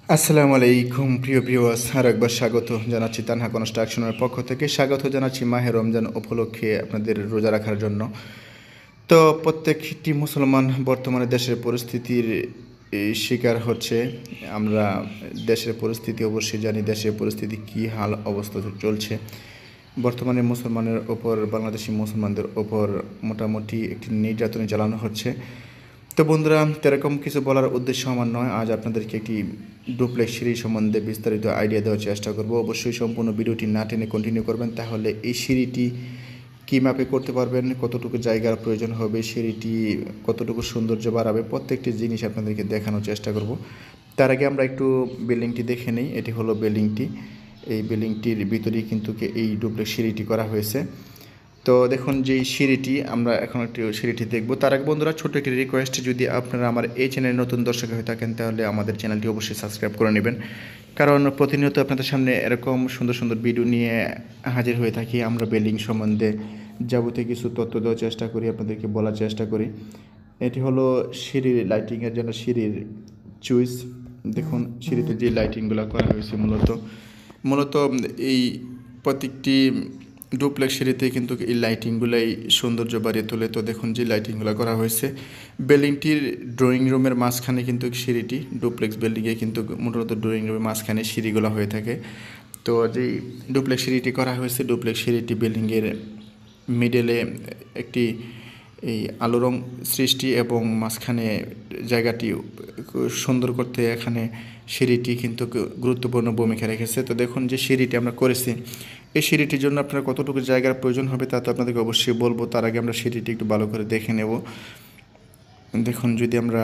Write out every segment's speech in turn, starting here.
আসসালামু আলাইকুম প্রিয় ভিউয়ার্স, আর একবার স্বাগত জানাচ্ছি তানহা কনস্ট্রাকশনের পক্ষ থেকে। স্বাগত জানাচ্ছি মাহে রমজান উপলক্ষে আপনাদের রোজা রাখার জন্য। তো প্রত্যেকটি মুসলমান বর্তমানে দেশের পরিস্থিতির শিকার হচ্ছে। আমরা দেশের পরিস্থিতি অবশ্যই জানি, দেশের পরিস্থিতি কী হাল অবস্থা চলছে। বর্তমানে মুসলমানের ওপর, বাংলাদেশি মুসলমানদের ওপর মোটামুটি একটি নির্যাতন চালানো হচ্ছে। তো বন্ধুরা, এরকম কিছু বলার উদ্দেশ্য আমার নয়। আজ আপনাদেরকে একটি ডুপ্লেক্স সিঁড়ি সম্বন্ধে বিস্তারিত আইডিয়া দেওয়ার চেষ্টা করব। অবশ্যই সম্পূর্ণ ভিডিওটি না টেনে কন্টিনিউ করবেন, তাহলে এই সিঁড়িটি কী ম্যাপে করতে পারবেন, কতটুকু জায়গার প্রয়োজন হবে, সিঁড়িটি কতটুকু সৌন্দর্য বাড়াবে, প্রত্যেকটি জিনিস আপনাদেরকে দেখানোর চেষ্টা করব। তার আগে আমরা একটু বিল্ডিংটি দেখে নিই। এটি হলো বিল্ডিংটি। এই বিল্ডিংটির ভিতরেই কিন্তু এই ডুপ্লেক্স সিঁড়িটি করা হয়েছে। তো দেখুন যে সিঁড়িটি, আমরা এখন একটু সিঁড়িটি দেখব। তার আগে বন্ধুরা, ছোট্ট একটি রিকোয়েস্ট, যদি আপনারা আমার এই চ্যানেলে নতুন দর্শক হয়ে থাকেন তাহলে আমাদের চ্যানেলটি অবশ্যই সাবস্ক্রাইব করে নেবেন, কারণ প্রতিনিয়ত আপনাদের সামনে এরকম সুন্দর সুন্দর ভিডিও নিয়ে হাজির হয়ে থাকি। আমরা বিল্ডিং সম্বন্ধে যাবতীয় কিছু তথ্য দেওয়ার চেষ্টা করি, আপনাদেরকে বলার চেষ্টা করি। এটি হলো সিঁড়ির লাইটিংয়ের জন্য সিঁড়ির চুইস। দেখুন সিঁড়িতে যে লাইটিংগুলো করা হয়েছে মূলত এই প্রত্যেকটি ডুপ্লেক্স সিঁড়িতে কিন্তু এই লাইটিংগুলাই সৌন্দর্য বাড়িয়ে তোলে। তো দেখুন যে লাইটিংগুলো করা হয়েছে বিল্ডিংটির ড্রয়িং রুমের মাঝখানে, কিন্তু সিঁড়িটি ডুপ্লেক্স বিল্ডিংয়ে কিন্তু মূলত ড্রয়িং রুমের মাঝখানে সিঁড়িগুলো হয়ে থাকে। তো যেই ডুপ্লেক্স সিঁড়িটি করা হয়েছে, ডুপ্লেক্স সিঁড়িটি বিল্ডিংয়ের মিডলে একটি এই আলো রং সৃষ্টি এবং মাঝখানে জায়গাটি সুন্দর করতে এখানে সিঁড়িটি কিন্তু গুরুত্বপূর্ণ ভূমিকা রেখেছে। তো দেখুন যে সিঁড়িটি আমরা করেছি, এই সিঁড়িটির জন্য আপনার কতটুকু জায়গার প্রয়োজন হবে তা তো আপনাদেরকে অবশ্যই বলবো। তার আগে আমরা সিঁড়িটি একটু ভালো করে দেখে নেব। দেখুন যদি আমরা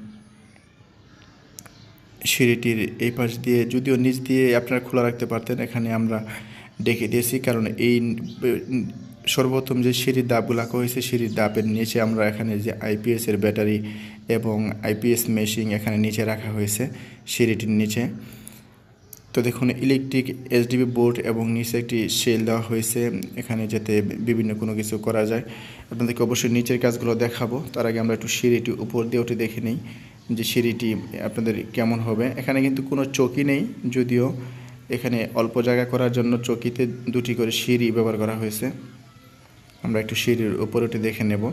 সিঁড়িটির এই পাশ দিয়ে, যদিও নিচ দিয়ে আপনারা খোলা রাখতে পারতেন, এখানে আমরা ডেকে দিয়েছি, কারণ এই সর্বপ্রথম যে সিঁড়ির ধাপগুলো হয়েছে, সিঁড়ির ধাপের নিচে আমরা এখানে যে আইপিএসের ব্যাটারি এবং আইপিএস মেশিন এখানে নিচে রাখা হয়েছে সিঁড়িটির নিচে। তো দেখুন ইলেকট্রিক এসডিবি বোর্ড এবং নিচে একটি শেল দেওয়া হয়েছে, এখানে যাতে বিভিন্ন কোনো কিছু করা যায়। আপনাদেরকে অবশ্যই নিচের কাজগুলো দেখাবো। তার আগে আমরা একটু সিঁড়িটি উপর দিয়ে উঠে দেখে নিই যে সিঁড়িটি আপনাদের কেমন হবে। এখানে কিন্তু কোনো চৌকি নেই, যদিও এখানে অল্প জায়গা করার জন্য চৌকিতে দুটি করে সিঁড়ি ব্যবহার করা হয়েছে। আমরা একটু সিঁড়ির উপর উঠে দেখে নেব।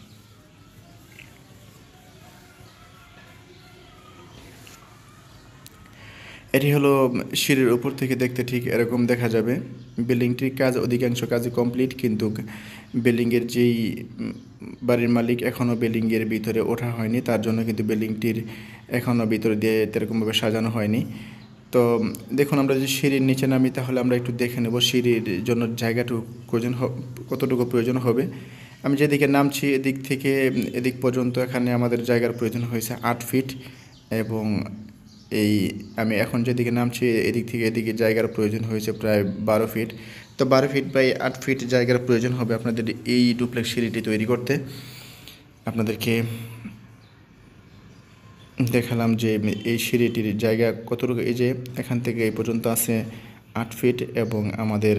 এটি হলো সিঁড়ির উপর থেকে দেখতে ঠিক এরকম দেখা যাবে। বিল্ডিংটির কাজ, অধিকাংশ কাজই কমপ্লিট, কিন্তু বিল্ডিংয়ের যেই বাড়ির মালিক এখনও বিল্ডিংয়ের ভিতরে ওঠা হয়নি, তার জন্য কিন্তু বিল্ডিংটির এখনও ভিতরে দিয়ে এরকমভাবে সাজানো হয়নি। তো দেখুন আমরা যদি সিঁড়ির নিচে নামি তাহলে আমরা একটু দেখে নেব সিঁড়ির জন্য জায়গাটুকু কতটুকু প্রয়োজন হবে। আমি যেদিকে নামছি এদিক থেকে এদিক পর্যন্ত এখানে আমাদের জায়গার প্রয়োজন হয়েছে 8 ফিট, এবং আমি এখন যেদিকে নামছি এদিক থেকে এদিকে জায়গার প্রয়োজন হয়েছে প্রায় 12 ফিট। তো 12 ফিট বাই 8 ফিট জায়গার প্রয়োজন হবে আপনাদের এই ডুপ্লেক্স সিঁড়িটি তৈরি করতে। আপনাদেরকে দেখালাম যে এই সিঁড়িটির জায়গা কতটুকু। এই যে এখান থেকে এই পর্যন্ত আছে 8 ফিট, এবং আমাদের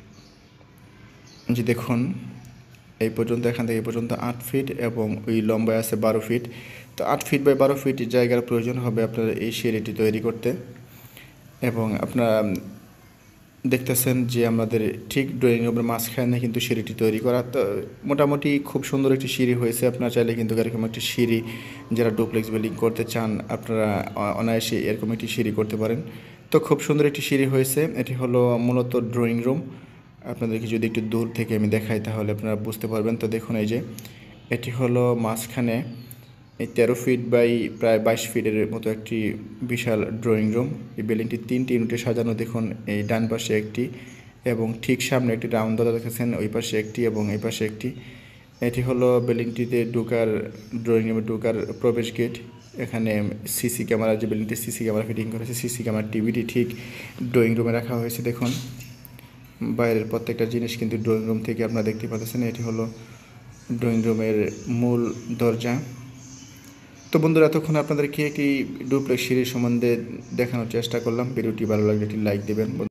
যে দেখুন এই পর্যন্ত, এখান থেকে এই পর্যন্ত 8 ফিট, এবং ওই লম্বায় আছে 12 ফিট। তো 8 ফিট বাই 12 ফিট জায়গার প্রয়োজন হবে আপনার এই সিঁড়িটি তৈরি করতে। এবং আপনারা দেখতেছেন যে আমাদের ঠিক ড্রয়িং রুমের মাঝখানে কিন্তু সিঁড়িটি তৈরি করা। তো মোটামুটি খুব সুন্দর একটি সিঁড়ি হয়েছে। আপনারা চাইলে কিন্তু এরকম একটি সিঁড়ি, যারা ডুপ্লেক্স বিল্ডিং করতে চান, আপনারা অনায়াসে এরকম একটি সিঁড়ি করতে পারেন। তো খুব সুন্দর একটি সিঁড়ি হয়েছে। এটি হলো মূলত ড্রয়িং রুম। আপনাদেরকে যদি একটু দূর থেকে আমি দেখাই তাহলে আপনারা বুঝতে পারবেন। তো দেখুন এই যে এটি হলো মাঝখানে এই 13 ফিট বাই প্রায় 22 ফিটের মতো একটি বিশাল ড্রয়িং রুম। এই বিল্ডিংটি 3টি ইউনিটে সাজানো। দেখুন এই ডান পাশে একটি, এবং ঠিক সামনে একটি রাউন্ড দরজা দেখেছেন, ওই পাশে একটি এবং এই পাশে একটি। এটি হলো বিল্ডিংটিতে ঢোকার, ড্রয়িং রুমে ঢোকার প্রবেশ গেট। এখানে সিসি ক্যামেরা, যে বিল্ডিংটি সিসি ক্যামেরা ফিটিং করেছে, সিসি ক্যামেরা টিভিটি ঠিক ড্রয়িং রুমে রাখা হয়েছে। দেখুন বাইরের প্রত্যেকটা জিনিস কিন্তু ড্রয়িং রুম থেকে আপনারা দেখতে পাচ্ছেন। এটি হলো ড্রয়িং রুমের মূল দরজা। তো বন্ধুরা, এতক্ষণ আপনাদেরকে একটি ডুপ্লেক্স সিঁড়ির সম্বন্ধে দেখানোর চেষ্টা করলাম। ভিডিওটি ভালো লাগলে একটি লাইক দেবেন।